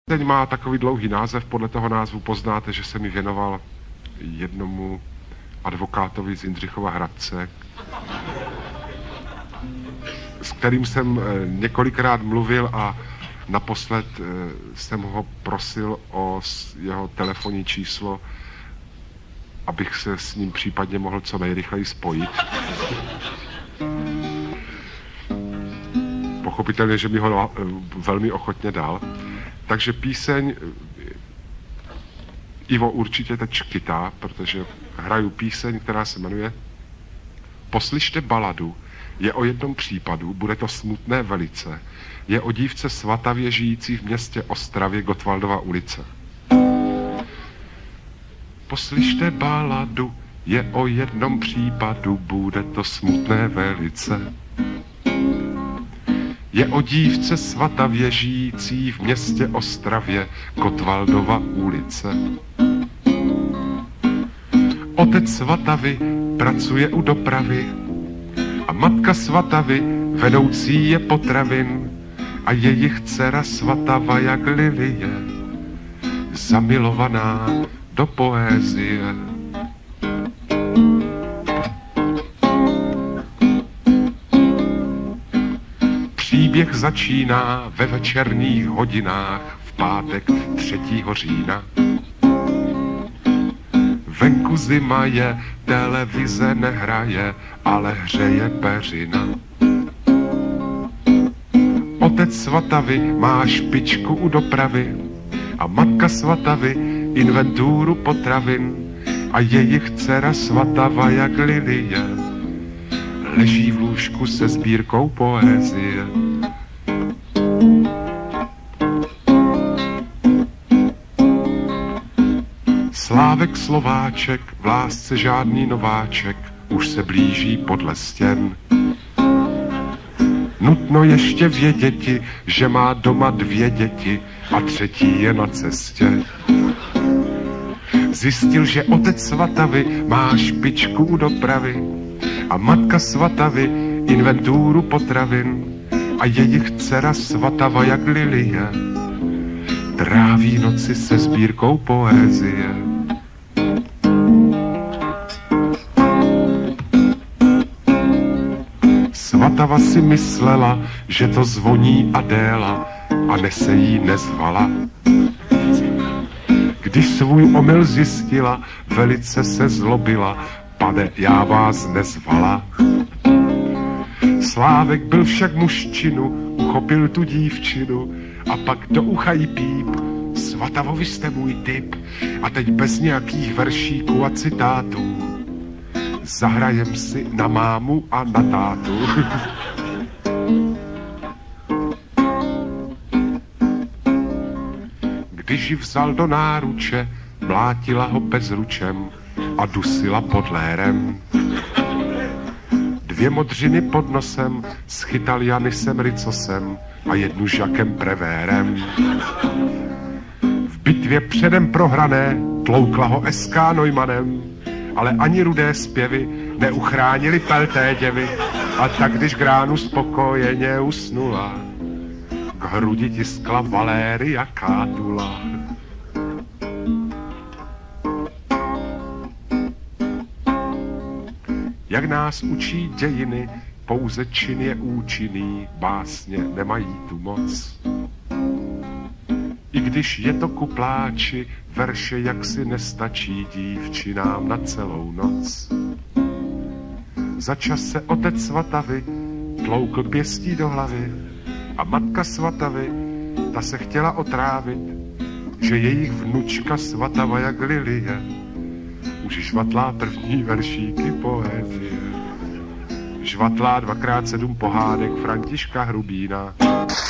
Ten má takový dlouhý název, podle toho názvu poznáte, že se mi věnoval jednomu advokátovi z Jindřichova Hradce, s kterým jsem několikrát mluvil a naposled jsem ho prosil o jeho telefonní číslo, abych se s ním případně mohl co nejrychleji spojit. Pochopitelně, že mi ho velmi ochotně dal. Takže píseň Ivo určitě teď škytá, protože hraju píseň, která se jmenuje Poslyšte baladu, je o jednom případu, bude to smutné velice, je o dívce Svatavě žijící v městě Ostravě, Gottwaldova ulice. Poslyšte baladu, je o jednom případu, bude to smutné velice. Je o dívce Svatavě žijící v městě Ostravě, Gottwaldova ulice. Otec Svatavy pracuje u dopravy a matka Svatavy vedoucí je potravin a jejich dcera Svatava jak lilie, zamilovaná do poézie. Příběh začíná ve večerních hodinách v pátek 3. října. Venku zima je, televize nehraje, ale hřeje peřina. Otec Svatavy má špičku u dopravy a matka Svatavy inventuru potravin a jejich dcera Svatava jak lilie leží v lůžku se sbírkou poézie. Slávek Slováček, v lásce žádný nováček, už se blíží podle stěn. Nutno ještě věděti, že má doma 2 děti a 3. je na cestě. Zjistil, že otec Svatavy má špičku u dopravy a matka Svatavy inventuru potravin a jejich dcera Svatava jak lilie tráví noci se sbírkou poézie. Svatava si myslela, že to zvoní Adéla a nese jí nezvala. Když svůj omyl zjistila, velice se zlobila, pane, já vás nezvala. Slávek byl však mužčinu, uchopil tu dívčinu a pak do ucha jí píp. Svatavo, vy jste můj typ a teď bez nějakých veršíků a citátů zahrajem si na mámu a na tátu. Když ji vzal do náruče, mlátila ho bezručem a dusila pod lérem. 2 modřiny pod nosem schytal Janisem Ricosem a 1 Žakem Prevérem. V bitvě předem prohrané tloukla ho SK Neumannem, ale ani rudé zpěvy neuchránili pelté děvy a tak, když k ránu spokojeně usnula, k hrudi tiskla Valéria Kádula. Jak nás učí dějiny, pouze čin je účinný, básně nemají tu moc. I když je to ku pláči, verše jaksi nestačí dívčinám na celou noc. Za čas se otec Svatavy tloukl pěstí do hlavy a matka Svatavy, ta se chtěla otrávit, že jejich vnučka Svatava jak lilie už žvatlá první veršíky poezie. Žvatlá 2x7 pohádek Františka Hrubína.